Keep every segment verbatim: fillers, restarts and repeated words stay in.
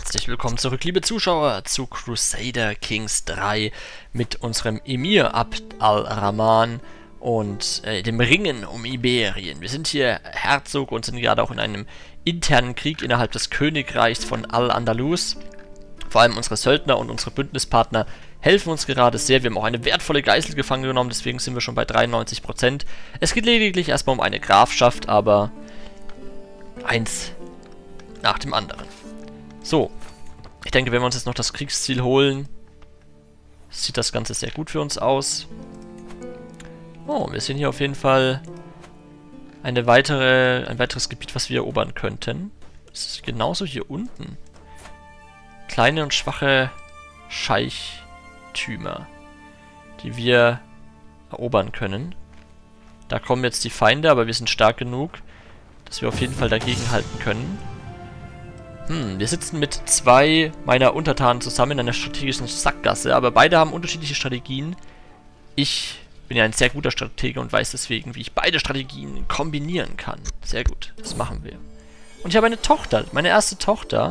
Herzlich willkommen zurück, liebe Zuschauer, zu Crusader Kings drei mit unserem Emir Abd al-Rahman und äh, dem Ringen um Iberien. Wir sind hier Herzog und sind gerade auch in einem internen Krieg innerhalb des Königreichs von Al-Andalus. Vor allem unsere Söldner und unsere Bündnispartner helfen uns gerade sehr. Wir haben auch eine wertvolle Geißel gefangen genommen, deswegen sind wir schon bei dreiundneunzig Prozent. Es geht lediglich erstmal um eine Grafschaft, aber eins nach dem anderen. So, ich denke, wenn wir uns jetzt noch das Kriegsziel holen, sieht das Ganze sehr gut für uns aus. Oh, wir sehen hier auf jeden Fall eine weitere, ein weiteres Gebiet, was wir erobern könnten. Das ist genauso hier unten. Kleine und schwache Scheichtümer, die wir erobern können. Da kommen jetzt die Feinde, aber wir sind stark genug, dass wir auf jeden Fall dagegen halten können. Hm, wir sitzen mit zwei meiner Untertanen zusammen in einer strategischen Sackgasse, aber beide haben unterschiedliche Strategien. Ich bin ja ein sehr guter Stratege und weiß deswegen, wie ich beide Strategien kombinieren kann. Sehr gut, das machen wir. Und ich habe eine Tochter, meine erste Tochter.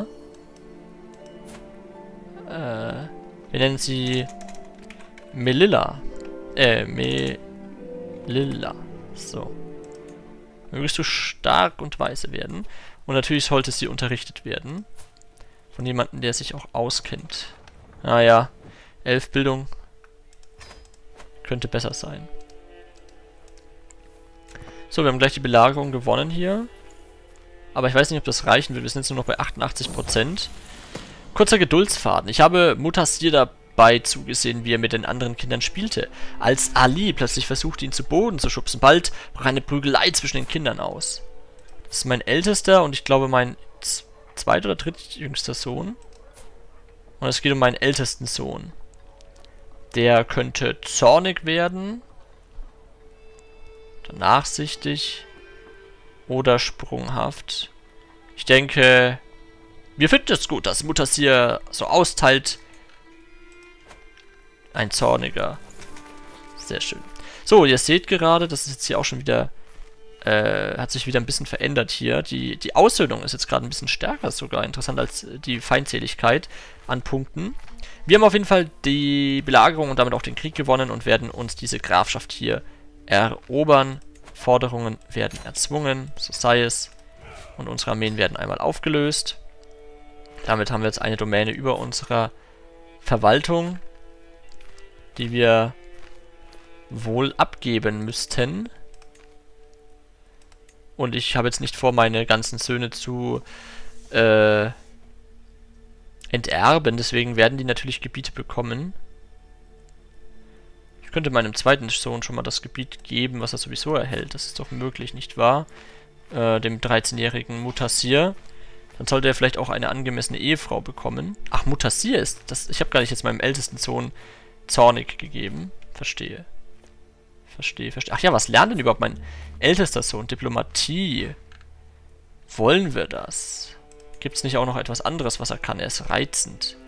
Äh, wir nennen sie Melilla. Äh, Melilla. So. Mögest du stark und weise werden. Und natürlich sollte sie unterrichtet werden. Von jemandem, der sich auch auskennt. Naja, elf Bildung könnte besser sein. So, wir haben gleich die Belagerung gewonnen hier. Aber ich weiß nicht, ob das reichen wird. Wir sind jetzt nur noch bei achtundachtzig Prozent. Kurzer Geduldsfaden. Ich habe Mutassir dabei zugesehen, wie er mit den anderen Kindern spielte. Als Ali plötzlich versuchte, ihn zu Boden zu schubsen. Bald brach eine Prügelei zwischen den Kindern aus. Das ist mein ältester und ich glaube mein zweit- oder drittjüngster Sohn. Und es geht um meinen ältesten Sohn. Der könnte zornig werden, oder nachsichtig oder sprunghaft. Ich denke, wir finden es gut, dass Mutassir so austeilt. Ein zorniger. Sehr schön. So, ihr seht gerade, das ist jetzt hier auch schon wieder... Äh, hat sich wieder ein bisschen verändert hier. Die, die Aussöhnung ist jetzt gerade ein bisschen stärker sogar. Interessant als die Feindseligkeit an Punkten. Wir haben auf jeden Fall die Belagerung und damit auch den Krieg gewonnen und werden uns diese Grafschaft hier erobern. Forderungen werden erzwungen, so sei es. Und unsere Armeen werden einmal aufgelöst. Damit haben wir jetzt eine Domäne über unserer Verwaltung, die wir wohl abgeben müssten. Und ich habe jetzt nicht vor, meine ganzen Söhne zu äh, enterben. Deswegen werden die natürlich Gebiete bekommen. Ich könnte meinem zweiten Sohn schon mal das Gebiet geben, was er sowieso erhält. Das ist doch möglich, nicht wahr? Äh, dem dreizehnjährigen Mutassir. Dann sollte er vielleicht auch eine angemessene Ehefrau bekommen. Ach, Mutassir ist das. Ich habe gar nicht jetzt meinem ältesten Sohn zornig gegeben. Verstehe. Verstehe, verstehe. Ach ja, was lernt denn überhaupt mein ältester Sohn? Diplomatie. Wollen wir das? Gibt es nicht auch noch etwas anderes, was er kann? Er ist reizend.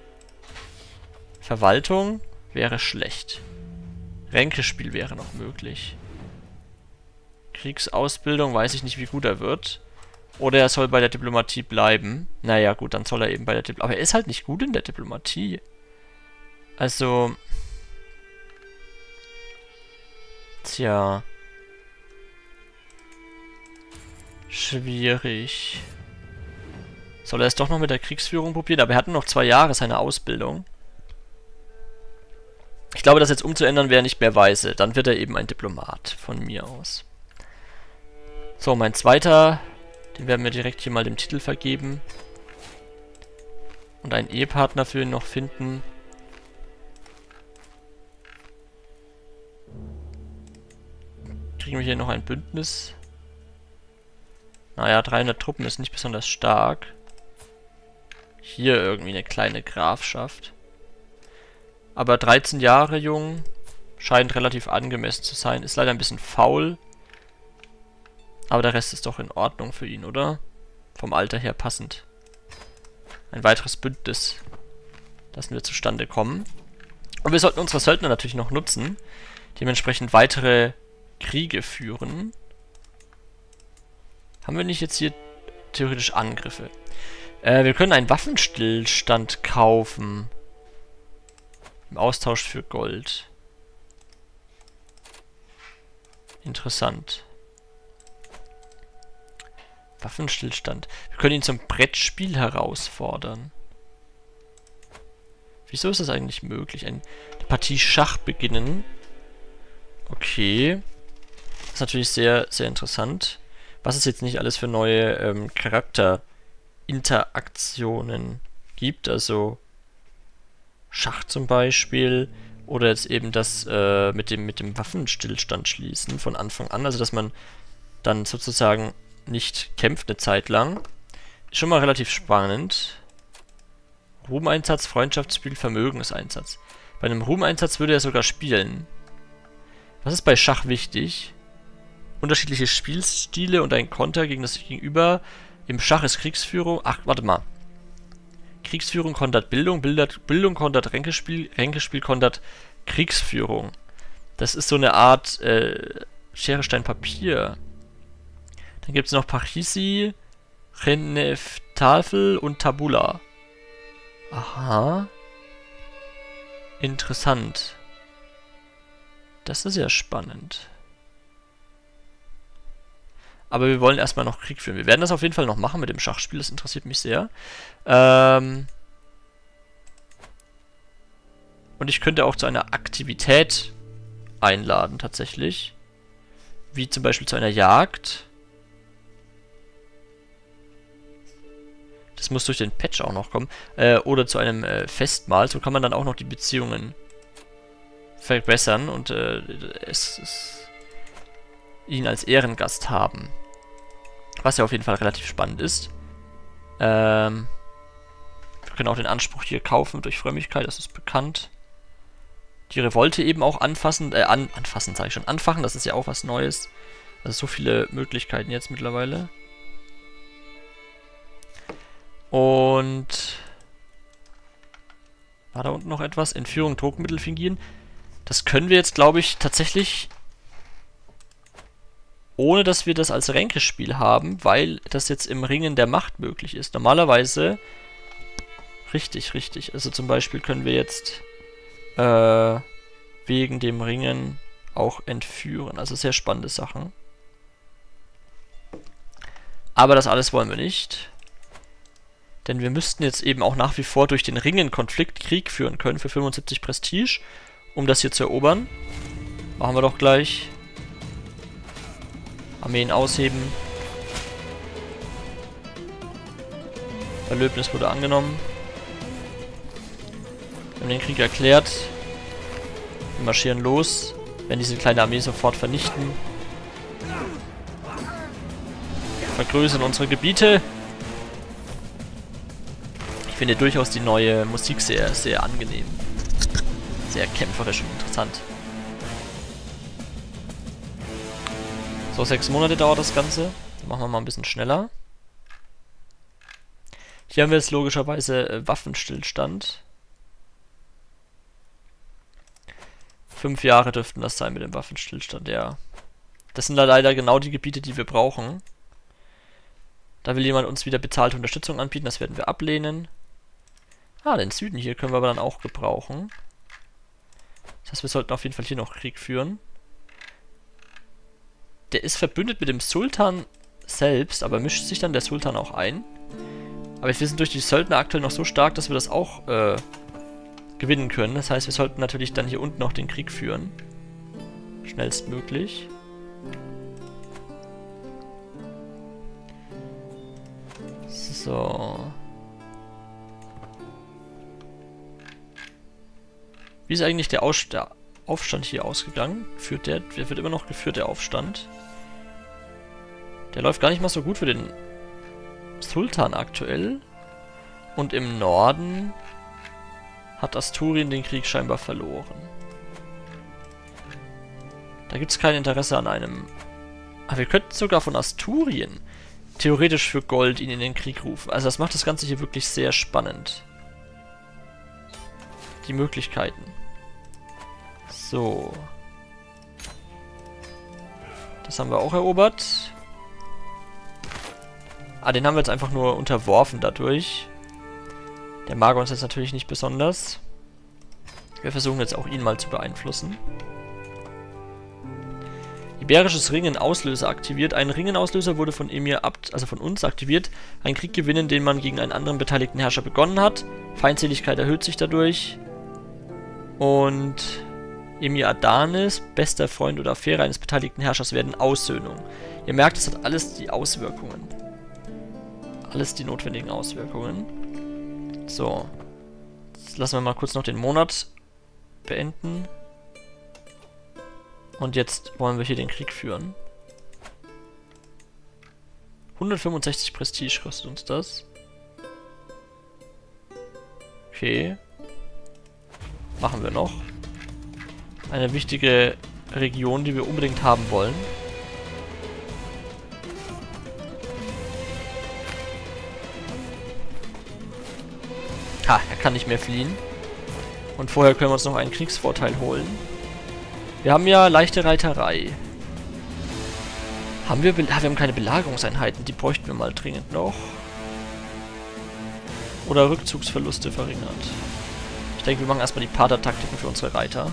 Verwaltung wäre schlecht. Ränkespiel wäre noch möglich. Kriegsausbildung, weiß ich nicht, wie gut er wird. Oder er soll bei der Diplomatie bleiben. Naja, gut, dann soll er eben bei der Diplomatie... Aber er ist halt nicht gut in der Diplomatie. Also... Tja. Schwierig. Soll er es doch noch mit der Kriegsführung probieren? Aber er hat nur noch zwei Jahre seine Ausbildung. Ich glaube, das jetzt umzuändern wäre nicht mehr weise. Dann wird er eben ein Diplomat von mir aus. So, mein zweiter, den werden wir direkt hier mal dem Titel vergeben. Und einen Ehepartner für ihn noch finden. Kriegen wir hier noch ein Bündnis? Naja, dreihundert Truppen ist nicht besonders stark. Hier irgendwie eine kleine Grafschaft. Aber dreizehn Jahre jung, scheint relativ angemessen zu sein. Ist leider ein bisschen faul. Aber der Rest ist doch in Ordnung für ihn, oder? Vom Alter her passend. Ein weiteres Bündnis lassen wir zustande kommen. Und wir sollten unsere Söldner natürlich noch nutzen. Dementsprechend weitere Kriege führen. Haben wir nicht jetzt hier theoretisch Angriffe? Äh, wir können einen Waffenstillstand kaufen. Im Austausch für Gold. Interessant. Waffenstillstand. Wir können ihn zum Brettspiel herausfordern. Wieso ist das eigentlich möglich? Eine Partie Schach beginnen. Okay. Das ist natürlich sehr, sehr interessant. Was es jetzt nicht alles für neue ähm, Charakterinteraktionen gibt. Also Schach zum Beispiel. Oder jetzt eben das äh, mit dem, mit dem Waffenstillstand schließen von Anfang an. Also dass man dann sozusagen nicht kämpft eine Zeit lang. Ist schon mal relativ spannend. Ruhmeinsatz, Freundschaftsspiel, Vermögenseinsatz. Bei einem Ruhmeinsatz würde er sogar spielen. Was ist bei Schach wichtig? Unterschiedliche Spielstile und ein Konter gegen das Gegenüber. Im Schach ist Kriegsführung... Ach, warte mal. Kriegsführung kontert Bildung, Bildert, Bildung kontert Ränkespiel, Ränkespiel kontert Kriegsführung. Das ist so eine Art äh, Schere, Stein, Papier. Dann gibt es noch Parisi, Reneftafel und Tabula. Aha. Interessant. Das ist ja spannend. Aber wir wollen erstmal noch Krieg führen. Wir werden das auf jeden Fall noch machen mit dem Schachspiel. Das interessiert mich sehr. Ähm Und ich könnte auch zu einer Aktivität einladen, tatsächlich. Wie zum Beispiel zu einer Jagd. Das muss durch den Patch auch noch kommen. Äh, oder zu einem äh, Festmahl. So kann man dann auch noch die Beziehungen verbessern und äh, es, es ihn als Ehrengast haben. Was ja auf jeden Fall relativ spannend ist. Ähm, wir können auch den Anspruch hier kaufen durch Frömmigkeit, das ist bekannt. Die Revolte eben auch anfassen, äh, an, anfassen sage ich schon, anfachen, das ist ja auch was Neues. Also so viele Möglichkeiten jetzt mittlerweile. Und war da unten noch etwas? Entführung, Druckmittel fingieren. Das können wir jetzt, glaube ich, tatsächlich ohne dass wir das als Ränkespiel haben, weil das jetzt im Ringen der Macht möglich ist. Normalerweise richtig, richtig. Also zum Beispiel können wir jetzt äh, wegen dem Ringen auch entführen. Also sehr spannende Sachen. Aber das alles wollen wir nicht. Denn wir müssten jetzt eben auch nach wie vor durch den Ringen Konflikt Krieg führen können für fünfundsiebzig Prestige, um das hier zu erobern. Machen wir doch gleich. Armeen ausheben. Verlöbnis wurde angenommen. Wir haben den Krieg erklärt. Wir marschieren los. Werden diese kleine Armee sofort vernichten. Vergrößern unsere Gebiete. Ich finde durchaus die neue Musik sehr, sehr angenehm. Sehr kämpferisch und interessant. So, sechs Monate dauert das Ganze. Dann machen wir mal ein bisschen schneller. Hier haben wir jetzt logischerweise äh, Waffenstillstand. Fünf Jahre dürften das sein mit dem Waffenstillstand, ja. Das sind leider genau die Gebiete, die wir brauchen. Da will jemand uns wieder bezahlte Unterstützung anbieten, das werden wir ablehnen. Ah, den Süden hier können wir aber dann auch gebrauchen. Das heißt, wir sollten auf jeden Fall hier noch Krieg führen. Der ist verbündet mit dem Sultan selbst, aber mischt sich dann der Sultan auch ein. Aber wir sind durch die Söldner aktuell noch so stark, dass wir das auch äh, gewinnen können. Das heißt, wir sollten natürlich dann hier unten noch den Krieg führen. Schnellstmöglich. So. Wie ist eigentlich der, Aus der Aufstand hier ausgegangen? Führt der, der wird immer noch geführt, der Aufstand. Der läuft gar nicht mal so gut für den Sultan aktuell. Und im Norden hat Asturien den Krieg scheinbar verloren. Da gibt es kein Interesse an einem... Ah, wir könnten sogar von Asturien theoretisch für Gold ihn in den Krieg rufen. Also das macht das Ganze hier wirklich sehr spannend. Die Möglichkeiten. So. Das haben wir auch erobert. Ah, den haben wir jetzt einfach nur unterworfen dadurch. Der mag uns jetzt natürlich nicht besonders. Wir versuchen jetzt auch ihn mal zu beeinflussen. Iberisches Ringen Auslöser aktiviert. Ein Ringen-Auslöser wurde von Emir Abt, also von uns, aktiviert. Ein Krieg gewinnen, den man gegen einen anderen beteiligten Herrscher begonnen hat. Feindseligkeit erhöht sich dadurch. Und Emir Adanis, bester Freund oder Affäre eines beteiligten Herrschers, werden Aussöhnung. Ihr merkt, es hat alles die Auswirkungen. Alles die notwendigen Auswirkungen. So. Jetzt lassen wir mal kurz noch den Monat beenden. Und jetzt wollen wir hier den Krieg führen. hundertfünfundsechzig Prestige kostet uns das. Okay. Machen wir noch. Eine wichtige Region, die wir unbedingt haben wollen. Ha, er kann nicht mehr fliehen. Und vorher können wir uns noch einen Kriegsvorteil holen. Wir haben ja leichte Reiterei. Haben wir... Be ah, wir haben keine Belagerungseinheiten. Die bräuchten wir mal dringend noch. Oder Rückzugsverluste verringert. Ich denke, wir machen erstmal die Pater-Taktiken für unsere Reiter.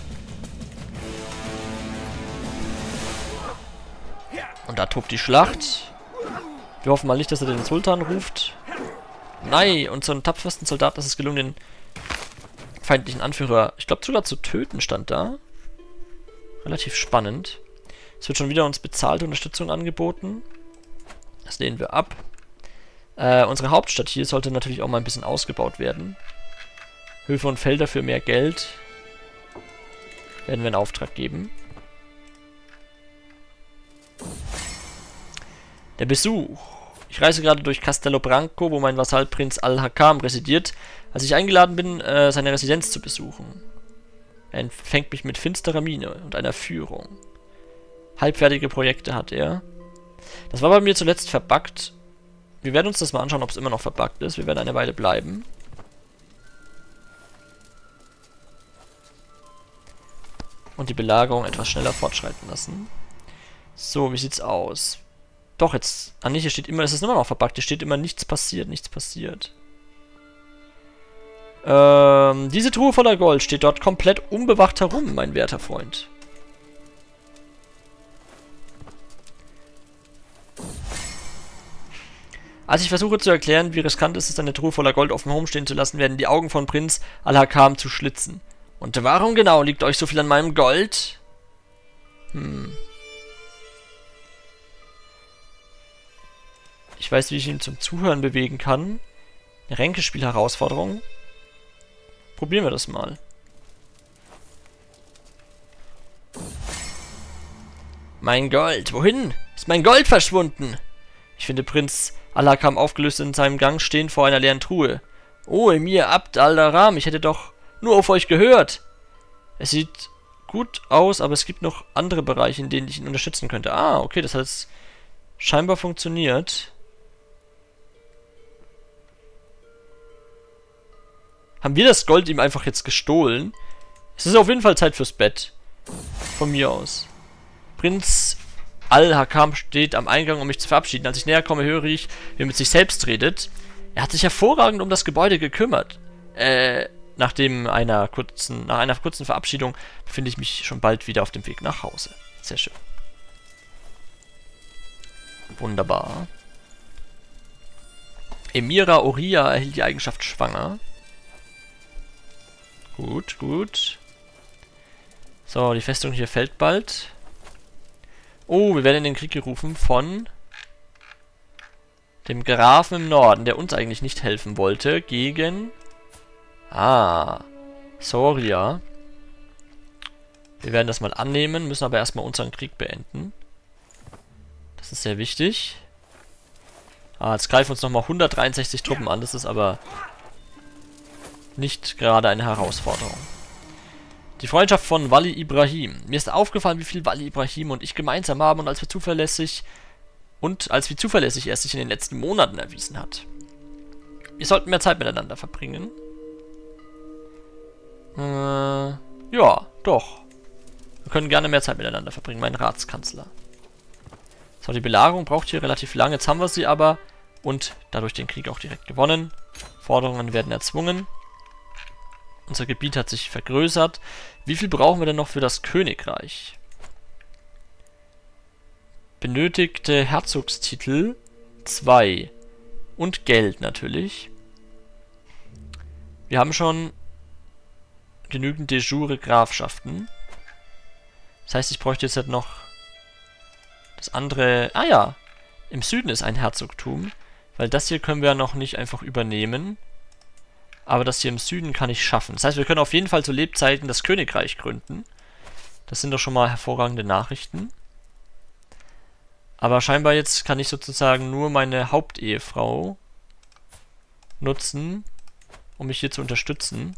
Und da tobt die Schlacht. Wir hoffen mal nicht, dass er den Sultan ruft. Nein, unseren tapfersten Soldaten ist es gelungen, den feindlichen Anführer, ich glaube sogar zu töten, stand da. Relativ spannend. Es wird schon wieder uns bezahlte Unterstützung angeboten. Das lehnen wir ab. Äh, unsere Hauptstadt hier sollte natürlich auch mal ein bisschen ausgebaut werden. Höfe und Felder für mehr Geld werden wir in Auftrag geben. Der Besuch. Ich reise gerade durch Castello Branco, wo mein Vasall Prinz Al-Hakam residiert, als ich eingeladen bin, äh, seine Residenz zu besuchen. Er empfängt mich mit finsterer Miene und einer Führung. Halbfertige Projekte hat er. Das war bei mir zuletzt verbuggt. Wir werden uns das mal anschauen, ob es immer noch verbuggt ist. Wir werden eine Weile bleiben. Und die Belagerung etwas schneller fortschreiten lassen. So, wie sieht's aus? Doch, jetzt... Ah, nee, hier steht immer... Es ist immer noch verbuggt. Hier steht immer, nichts passiert, nichts passiert. Ähm, diese Truhe voller Gold steht dort komplett unbewacht herum, mein werter Freund. Als ich versuche zu erklären, wie riskant es ist, eine Truhe voller Gold offen herumstehen zu lassen, werden die Augen von Prinz Al-Hakam zu schlitzen. Und warum genau liegt euch so viel an meinem Gold? Hm... Ich weiß, wie ich ihn zum Zuhören bewegen kann. Eine Ränkespiel-Herausforderung. Probieren wir das mal. Mein Gold. Wohin? Ist mein Gold verschwunden? Ich finde Prinz Al-Hakam aufgelöst in seinem Gang stehen vor einer leeren Truhe. Oh, Emir Abd al-Aram, ich hätte doch nur auf euch gehört. Es sieht gut aus, aber es gibt noch andere Bereiche, in denen ich ihn unterstützen könnte. Ah, okay, das hat jetzt scheinbar funktioniert. Haben wir das Gold ihm einfach jetzt gestohlen? Es ist auf jeden Fall Zeit fürs Bett. Von mir aus. Prinz Al-Hakam steht am Eingang, um mich zu verabschieden. Als ich näher komme, höre ich, wie er mit sich selbst redet. Er hat sich hervorragend um das Gebäude gekümmert. Äh, nachdem einer kurzen, nach einer kurzen Verabschiedung befinde ich mich schon bald wieder auf dem Weg nach Hause. Sehr schön. Wunderbar. Emira Oria erhielt die Eigenschaft schwanger. Gut, gut. So, die Festung hier fällt bald. Oh, wir werden in den Krieg gerufen von dem Grafen im Norden, der uns eigentlich nicht helfen wollte, gegen... Ah, Soria. Wir werden das mal annehmen, müssen aber erstmal unseren Krieg beenden. Das ist sehr wichtig. Ah, jetzt greifen uns nochmal hundertdreiundsechzig Truppen an, das ist aber... nicht gerade eine Herausforderung. Die Freundschaft von Wali Ibrahim. Mir ist aufgefallen, wie viel Wali Ibrahim und ich gemeinsam haben und als wir zuverlässig und als wie zuverlässig er sich in den letzten Monaten erwiesen hat. Wir sollten mehr Zeit miteinander verbringen. Äh, ja, doch. Wir können gerne mehr Zeit miteinander verbringen, mein Ratskanzler. So, die Belagerung braucht hier relativ lange. Jetzt haben wir sie aber und dadurch den Krieg auch direkt gewonnen. Forderungen werden erzwungen. Unser Gebiet hat sich vergrößert. Wie viel brauchen wir denn noch für das Königreich? Benötigte Herzogstitel zwei. Und Geld natürlich. Wir haben schon genügend de jure Grafschaften. Das heißt, ich bräuchte jetzt halt noch das andere... Ah ja, im Süden ist ein Herzogtum. Weil das hier können wir ja noch nicht einfach übernehmen. Aber das hier im Süden kann ich schaffen. Das heißt, wir können auf jeden Fall zu Lebzeiten das Königreich gründen. Das sind doch schon mal hervorragende Nachrichten. Aber scheinbar jetzt kann ich sozusagen nur meine Hauptehefrau nutzen, um mich hier zu unterstützen.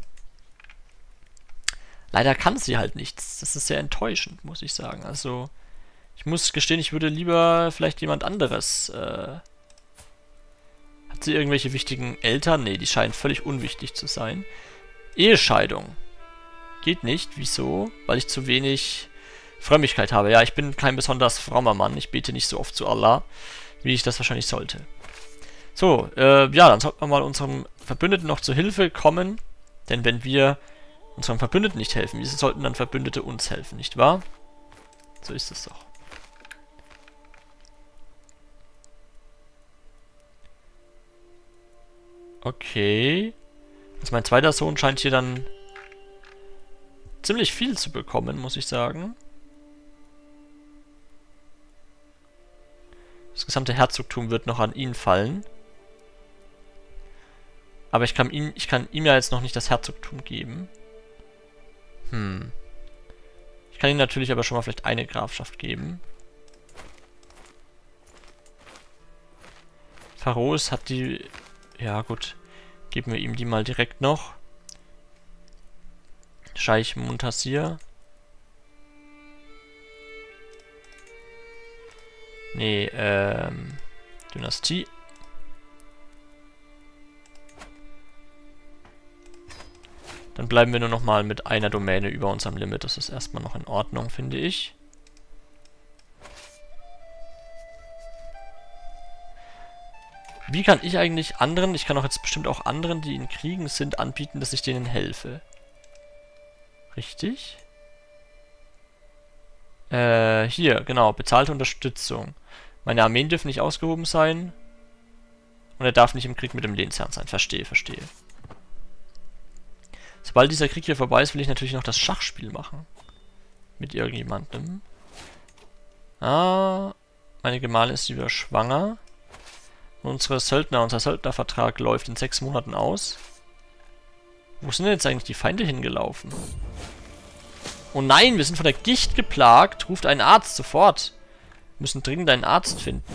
Leider kann sie halt nichts. Das ist sehr enttäuschend, muss ich sagen. Also, ich muss gestehen, ich würde lieber vielleicht jemand anderes... Äh Hat sie irgendwelche wichtigen Eltern? Ne, die scheinen völlig unwichtig zu sein. Ehescheidung. Geht nicht. Wieso? Weil ich zu wenig Frömmigkeit habe. Ja, ich bin kein besonders frommer Mann. Ich bete nicht so oft zu Allah, wie ich das wahrscheinlich sollte. So, äh, ja, dann sollten wir mal unserem Verbündeten noch zur Hilfe kommen. Denn wenn wir unserem Verbündeten nicht helfen, wieso sollten dann Verbündete uns helfen, nicht wahr? So ist es doch. Okay. Also mein zweiter Sohn scheint hier dann ziemlich viel zu bekommen, muss ich sagen. Das gesamte Herzogtum wird noch an ihn fallen. Aber ich kann ihm, ich kann ihm ja jetzt noch nicht das Herzogtum geben. Hm. Ich kann ihm natürlich aber schon mal vielleicht eine Grafschaft geben. Pharos hat die... Ja, gut. Geben wir ihm die mal direkt noch. Scheich Muntasir. Nee, ähm... Dynastie. Dann bleiben wir nur noch mal mit einer Domäne über unserem Limit. Das ist erstmal noch in Ordnung, finde ich. Wie kann ich eigentlich anderen, ich kann auch jetzt bestimmt auch anderen, die in Kriegen sind, anbieten, dass ich denen helfe? Richtig? Äh, hier, genau, bezahlte Unterstützung. Meine Armeen dürfen nicht ausgehoben sein. Und er darf nicht im Krieg mit dem Lehnsherrn sein. Verstehe, verstehe. Sobald dieser Krieg hier vorbei ist, will ich natürlich noch das Schachspiel machen. Mit irgendjemandem. Ah, meine Gemahlin ist wieder schwanger. Unsere Söldner, unser Söldnervertrag läuft in sechs Monaten aus. Wo sind denn jetzt eigentlich die Feinde hingelaufen? Oh nein, wir sind von der Gicht geplagt. Ruft einen Arzt sofort. Wir müssen dringend einen Arzt finden.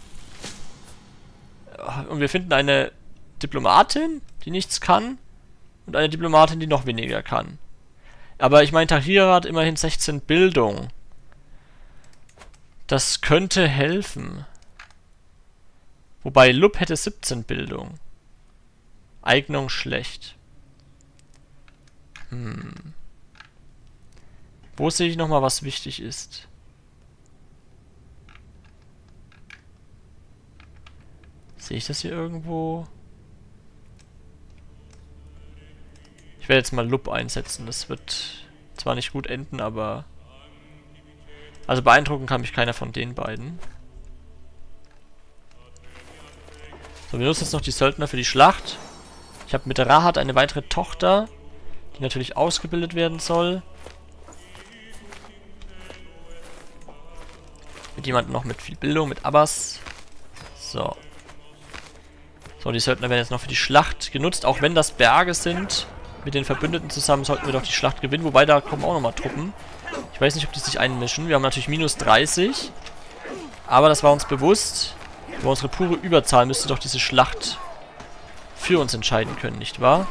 Und wir finden eine Diplomatin, die nichts kann. Und eine Diplomatin, die noch weniger kann. Aber ich meine, Tahira hat immerhin sechzehn Bildung. Das könnte helfen. Wobei Lup hätte siebzehn Bildung. Eignung schlecht. Hm. Wo sehe ich nochmal, was wichtig ist? Sehe ich das hier irgendwo? Ich werde jetzt mal Lup einsetzen. Das wird zwar nicht gut enden, aber... Also beeindrucken kann mich keiner von den beiden. So, wir nutzen jetzt noch die Söldner für die Schlacht. Ich habe mit Rahat eine weitere Tochter, die natürlich ausgebildet werden soll. Mit jemandem noch mit viel Bildung, mit Abbas. So. So, die Söldner werden jetzt noch für die Schlacht genutzt, auch wenn das Berge sind. Mit den Verbündeten zusammen sollten wir doch die Schlacht gewinnen, wobei da kommen auch nochmal Truppen. Ich weiß nicht, ob die sich einmischen. Wir haben natürlich minus dreißig. Aber das war uns bewusst. Über unsere pure Überzahl müsste doch diese Schlacht für uns entscheiden können, nicht wahr?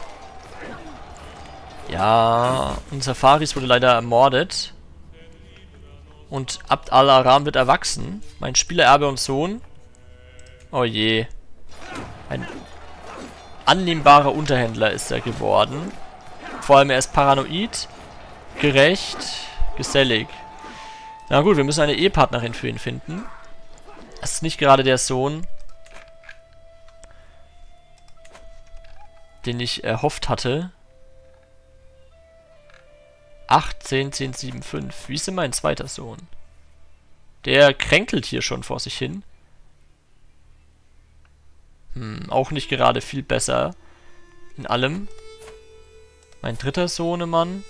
Ja, unser Faris wurde leider ermordet. Und Abd al-Aram wird erwachsen. Mein Spielererbe und Sohn. Oh je. Ein annehmbarer Unterhändler ist er geworden. Vor allem er ist paranoid, gerecht, gesellig. Na gut, wir müssen eine Ehepartnerin für ihn finden. Das ist nicht gerade der Sohn, den ich erhofft hatte. acht, zehn, zehn, sieben, fünf. Wie ist denn mein zweiter Sohn? Der kränkelt hier schon vor sich hin. Hm, auch nicht gerade viel besser in allem. Mein dritter Sohnemann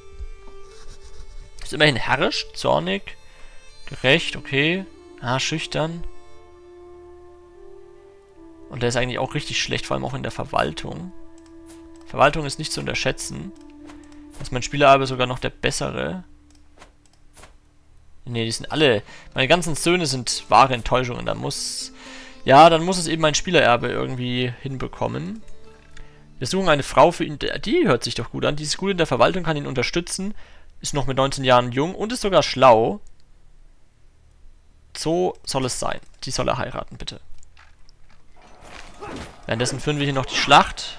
ist immerhin herrisch, zornig, gerecht, okay. Ah, schüchtern. Und der ist eigentlich auch richtig schlecht, vor allem auch in der Verwaltung. Verwaltung ist nicht zu unterschätzen. Da ist mein Spielererbe sogar noch der bessere. Ne, die sind alle... Meine ganzen Söhne sind wahre Enttäuschungen. Da muss... Ja, dann muss es eben mein Spielererbe irgendwie hinbekommen. Wir suchen eine Frau für ihn. Die hört sich doch gut an. Die ist gut in der Verwaltung, kann ihn unterstützen. Ist noch mit neunzehn Jahren jung und ist sogar schlau. So soll es sein. Die soll er heiraten, bitte. Währenddessen führen wir hier noch die Schlacht.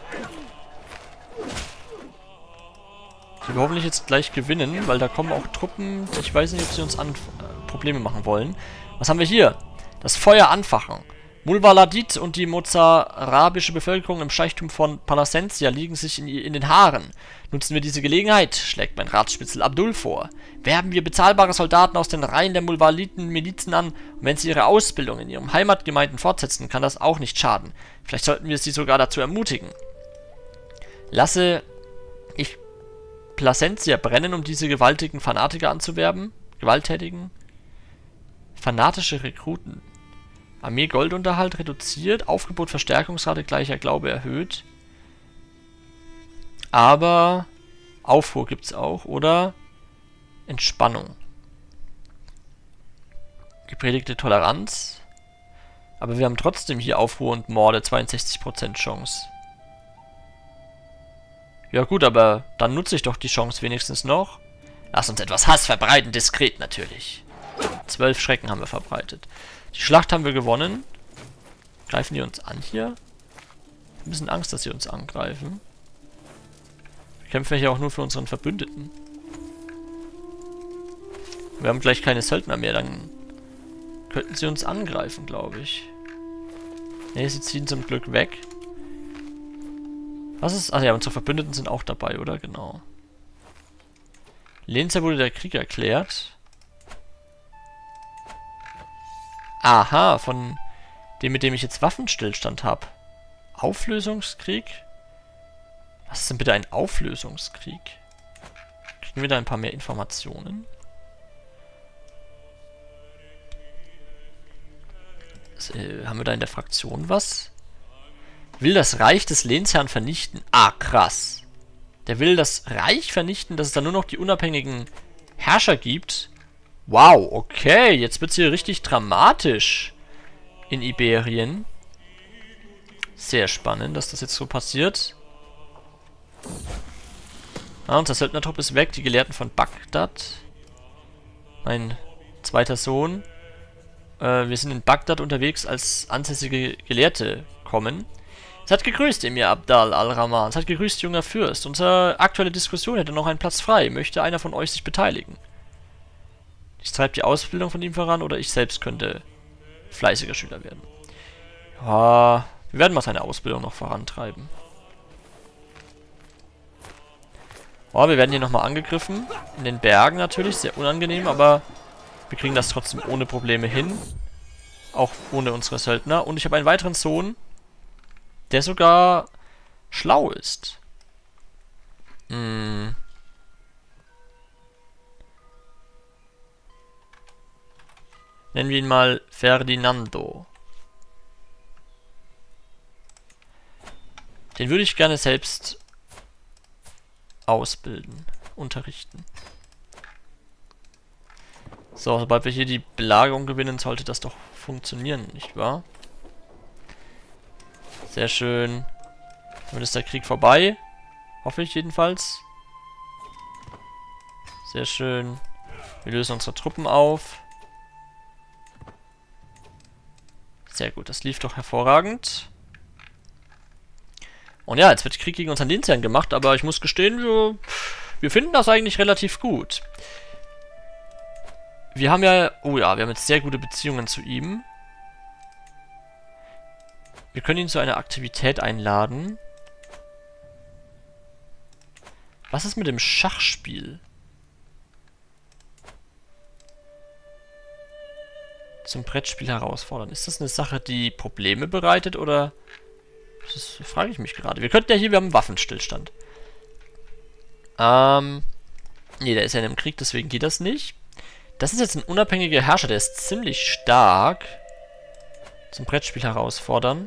Die wir hoffentlich jetzt gleich gewinnen, weil da kommen auch Truppen. Ich weiß nicht, ob sie uns an äh, Probleme machen wollen. Was haben wir hier? Das Feuer anfachen. Mulvaladid und die mozarabische Bevölkerung im Scheichtum von Palasentia liegen sich in, in den Haaren. Nutzen wir diese Gelegenheit, schlägt mein Ratsspitzel Abdul vor. Werben wir bezahlbare Soldaten aus den Reihen der Mulvaliden-Milizen an, und wenn sie ihre Ausbildung in ihren Heimatgemeinden fortsetzen, kann das auch nicht schaden. Vielleicht sollten wir sie sogar dazu ermutigen. Lasse ich Placentia brennen, um diese gewaltigen Fanatiker anzuwerben? Gewalttätigen? Fanatische Rekruten. Armee Goldunterhalt reduziert, Aufgebot Verstärkungsrate gleicher Glaube erhöht. Aber Aufruhr gibt es auch, oder? Entspannung. Gepredigte Toleranz. Aber wir haben trotzdem hier Aufruhr und Morde, zweiundsechzig Prozent Chance. Ja gut, aber dann nutze ich doch die Chance wenigstens noch. Lass uns etwas Hass verbreiten, diskret natürlich. Zwölf Schrecken haben wir verbreitet. Die Schlacht haben wir gewonnen. Greifen die uns an hier? Ich habe ein bisschen Angst, dass sie uns angreifen. Wir kämpfen hier auch nur für unseren Verbündeten. Wir haben gleich keine Söldner mehr, dann könnten sie uns angreifen, glaube ich. Ne, sie ziehen zum Glück weg. Was ist... Ach ja, unsere Verbündeten sind auch dabei, oder? Genau. Lehnsherr wurde der Krieg erklärt. Aha, von dem, mit dem ich jetzt Waffenstillstand habe. Auflösungskrieg? Was ist denn bitte ein Auflösungskrieg? Kriegen wir da ein paar mehr Informationen? Was, äh, haben wir da in der Fraktion was? Will das Reich des Lehnsherrn vernichten. Ah, krass. Der will das Reich vernichten, dass es dann nur noch die unabhängigen Herrscher gibt. Wow, okay. Jetzt wird es hier richtig dramatisch in Iberien. Sehr spannend, dass das jetzt so passiert. Ah, unser Söldnertrupp ist weg. Die Gelehrten von Bagdad. Mein zweiter Sohn. Äh, wir sind in Bagdad unterwegs, als ansässige Gelehrte kommen. Es hat gegrüßt, Emir Abdal al-Rahman. Es hat gegrüßt, junger Fürst. Unsere aktuelle Diskussion hätte noch einen Platz frei. Möchte einer von euch sich beteiligen? Ich treibe die Ausbildung von ihm voran, oder ich selbst könnte fleißiger Schüler werden. Ja, wir werden mal seine Ausbildung noch vorantreiben. Oh, wir werden hier nochmal angegriffen. In den Bergen natürlich, sehr unangenehm, aber wir kriegen das trotzdem ohne Probleme hin. Auch ohne unsere Söldner. Und ich habe einen weiteren Sohn, der sogar schlau ist. Hm. Nennen wir ihn mal Ferdinando. Den würde ich gerne selbst ausbilden, unterrichten. So, sobald wir hier die Belagerung gewinnen, sollte das doch funktionieren, nicht wahr? Sehr schön. Damit ist der Krieg vorbei. Hoffe ich jedenfalls. Sehr schön. Wir lösen unsere Truppen auf. Sehr gut, das lief doch hervorragend. Und ja, jetzt wird Krieg gegen unseren Lehnsherrn gemacht, aber ich muss gestehen, wir, wir finden das eigentlich relativ gut. Wir haben ja... Oh ja, wir haben jetzt sehr gute Beziehungen zu ihm. Wir können ihn zu einer Aktivität einladen. Was ist mit dem Schachspiel? Zum Brettspiel herausfordern. Ist das eine Sache, die Probleme bereitet, oder? Das frage ich mich gerade. Wir könnten ja hier, wir haben einen Waffenstillstand. Ähm. Nee, der ist ja in einem Krieg, deswegen geht das nicht. Das ist jetzt ein unabhängiger Herrscher, der ist ziemlich stark. Zum Brettspiel herausfordern.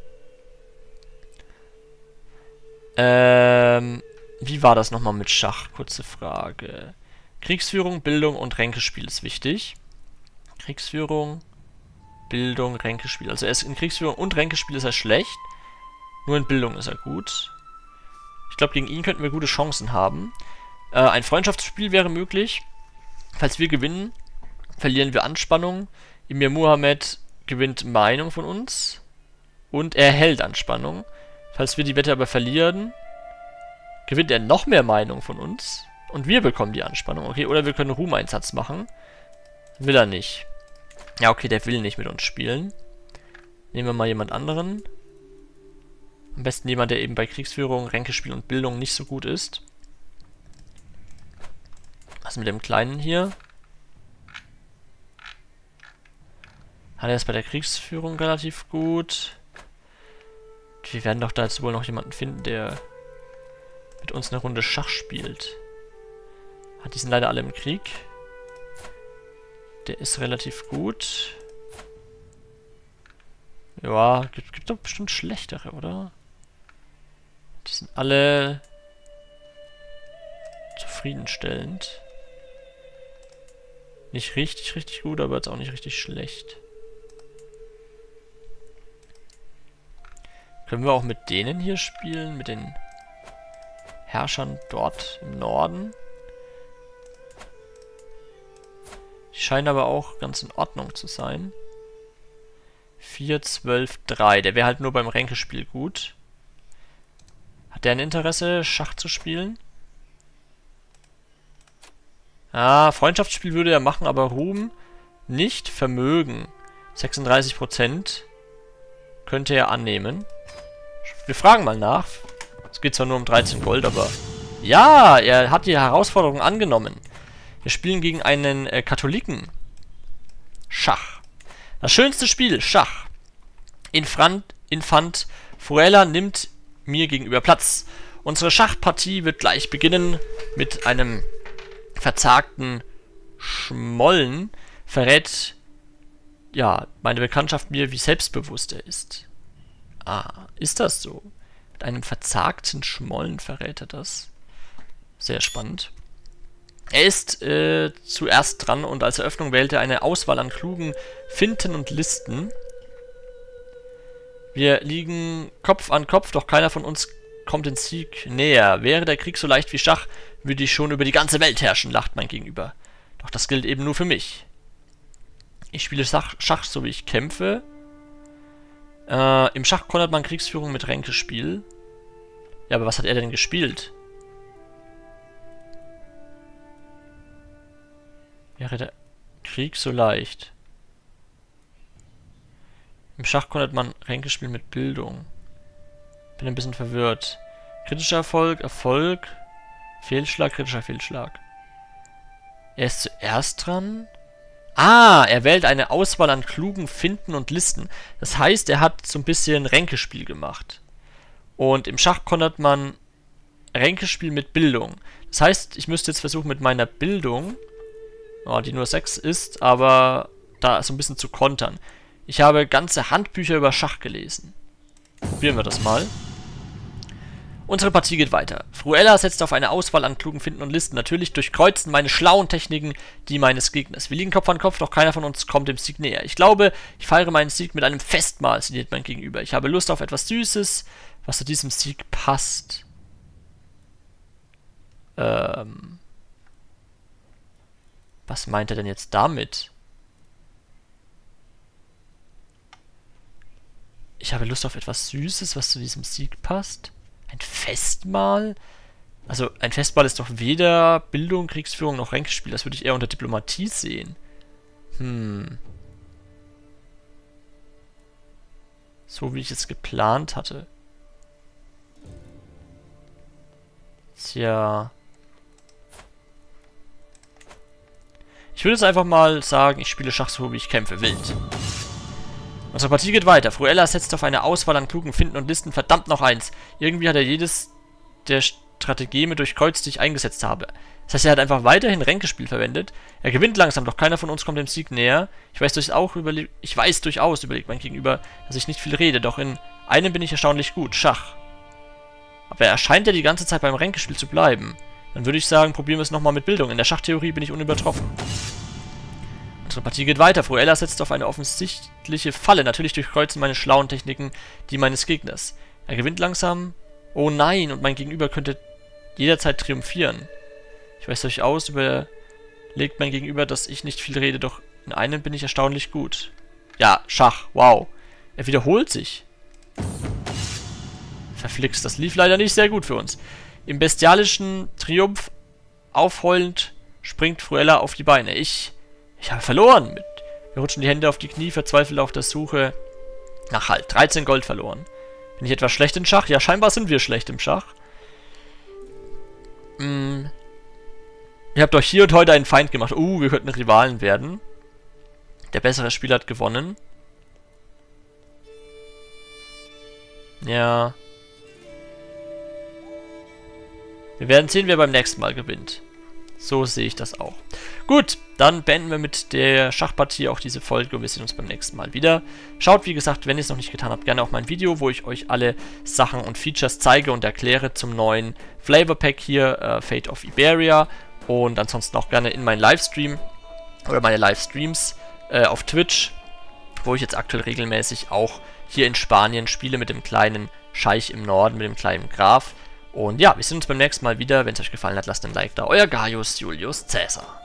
Ähm. Wie war das nochmal mit Schach? Kurze Frage. Kriegsführung, Bildung und Ränkespiel ist wichtig. Kriegsführung, Bildung, Ränkespiel. Also er ist in Kriegsführung und Ränkespiel ist er schlecht. Nur in Bildung ist er gut. Ich glaube, gegen ihn könnten wir gute Chancen haben. Äh, ein Freundschaftsspiel wäre möglich. Falls wir gewinnen, verlieren wir Anspannung. Emir Muhammad gewinnt Meinung von uns. Und er hält Anspannung. Falls wir die Wette aber verlieren, gewinnt er noch mehr Meinung von uns. Und wir bekommen die Anspannung. Okay, oder wir können Ruhmeinsatz machen. Will er nicht. Ja, okay, der will nicht mit uns spielen. Nehmen wir mal jemand anderen. Am besten jemand, der eben bei Kriegsführung, Ränkespiel und Bildung nicht so gut ist. Was mit dem Kleinen hier? Hat er es bei der Kriegsführung relativ gut. Wir werden doch da jetzt wohl noch jemanden finden, der mit uns eine Runde Schach spielt. Ah, die sind leider alle im Krieg. Der ist relativ gut. Ja, gibt, gibt doch bestimmt schlechtere, oder? Die sind alle zufriedenstellend. Nicht richtig, richtig gut, aber jetzt auch nicht richtig schlecht. Können wir auch mit denen hier spielen? Mit den Herrschern dort im Norden? Die scheinen aber auch ganz in Ordnung zu sein. vier, zwölf, drei. Der wäre halt nur beim Ränkespiel gut. Hat der ein Interesse, Schach zu spielen? Ah, Freundschaftsspiel würde er machen, aber Ruhm nicht. Vermögen. sechsunddreißig Prozent könnte er annehmen. Wir fragen mal nach. Es geht zwar nur um dreizehn Gold, aber... Ja, er hat die Herausforderung angenommen. Wir spielen gegen einen äh, Katholiken. Schach. Das schönste Spiel, Schach. Infant, Infant Fruela nimmt mir gegenüber Platz. Unsere Schachpartie wird gleich beginnen. Mit einem verzagten Schmollen verrät ja meine Bekanntschaft mir, wie selbstbewusst er ist. Ah, ist das so? Mit einem verzagten Schmollen verrät er das. Sehr spannend. Er ist äh, zuerst dran und als Eröffnung wählt er eine Auswahl an klugen Finten und Listen. Wir liegen Kopf an Kopf, doch keiner von uns kommt den Sieg näher. Wäre der Krieg so leicht wie Schach, würde ich schon über die ganze Welt herrschen, lacht mein Gegenüber. Doch das gilt eben nur für mich. Ich spiele Schach, Schach so wie ich kämpfe. Äh, Im Schach kontert man Kriegsführung mit Ränkespiel. Ja, aber was hat er denn gespielt? Wäre der Krieg so leicht? Im Schach kontert man Ränkespiel mit Bildung. Bin ein bisschen verwirrt. Kritischer Erfolg, Erfolg, Fehlschlag, kritischer Fehlschlag. Er ist zuerst dran. Ah, er wählt eine Auswahl an klugen Finten und Listen. Das heißt, er hat so ein bisschen Ränkespiel gemacht. Und im Schach kontert man Ränkespiel mit Bildung. Das heißt, ich müsste jetzt versuchen mit meiner Bildung, oh, die nur sechs ist, aber da so ein bisschen zu kontern. Ich habe ganze Handbücher über Schach gelesen. Probieren wir das mal. Unsere Partie geht weiter. Fruela setzt auf eine Auswahl an klugen Finten und Listen. Natürlich durchkreuzen meine schlauen Techniken die meines Gegners. Wir liegen Kopf an Kopf, doch keiner von uns kommt dem Sieg näher. Ich glaube, ich feiere meinen Sieg mit einem Festmahl, sinniert mein Gegenüber. Ich habe Lust auf etwas Süßes, was zu diesem Sieg passt. Ähm... Was meint er denn jetzt damit? Ich habe Lust auf etwas Süßes, was zu diesem Sieg passt. Ein Festmahl? Also ein Festmahl ist doch weder Bildung, Kriegsführung noch Ränkespiel. Das würde ich eher unter Diplomatie sehen. Hm. So wie ich es geplant hatte. Tja. Ich würde jetzt einfach mal sagen, ich spiele Schach so, wie ich kämpfe. Wild. Unsere Partie geht weiter. Fruella setzt auf eine Auswahl an klugen Finden und Listen. Verdammt, noch eins. Irgendwie hat er jedes der Strategeme durchkreuzt, die ich eingesetzt habe. Das heißt, er hat einfach weiterhin Ränkespiel verwendet. Er gewinnt langsam, doch keiner von uns kommt dem Sieg näher. Ich weiß durchaus, überle ich weiß durchaus überlegt mein Gegenüber, dass ich nicht viel rede, doch in einem bin ich erstaunlich gut. Schach. Aber er scheint ja die ganze Zeit beim Ränkespiel zu bleiben. Dann würde ich sagen, probieren wir es nochmal mit Bildung. In der Schachtheorie bin ich unübertroffen. Unsere Partie geht weiter. Fruella setzt auf eine offensichtliche Falle. Natürlich durchkreuzen meine schlauen Techniken die meines Gegners. Er gewinnt langsam. Oh nein, und mein Gegenüber könnte jederzeit triumphieren. Ich weiß durchaus, überlegt mein Gegenüber, dass ich nicht viel rede, doch in einem bin ich erstaunlich gut. Ja, Schach, wow. Er wiederholt sich. Verflixt, das lief leider nicht sehr gut für uns. Im bestialischen Triumph aufheulend springt Fruella auf die Beine. Ich, ich habe verloren. Mit, wir rutschen die Hände auf die Knie, verzweifelt auf der Suche nach Halt. dreizehn Gold verloren. Bin ich etwas schlecht in Schach? Ja, scheinbar sind wir schlecht im Schach. Hm. Ihr habt euch hier und heute einen Feind gemacht. Uh, wir könnten Rivalen werden. Der bessere Spieler hat gewonnen. Ja. Wir werden sehen, wer beim nächsten Mal gewinnt. So sehe ich das auch. Gut, dann beenden wir mit der Schachpartie auch diese Folge und wir sehen uns beim nächsten Mal wieder. Schaut, wie gesagt, wenn ihr es noch nicht getan habt, gerne auf mein Video, wo ich euch alle Sachen und Features zeige und erkläre zum neuen Flavor Pack hier, äh, Fate of Iberia. Und ansonsten auch gerne in meinen Livestream oder meine Livestreams äh, auf Twitch, wo ich jetzt aktuell regelmäßig auch hier in Spanien spiele mit dem kleinen Scheich im Norden, mit dem kleinen Graf. Und ja, wir sehen uns beim nächsten Mal wieder. Wenn es euch gefallen hat, lasst ein Like da. Euer Gaius Julius Caesar.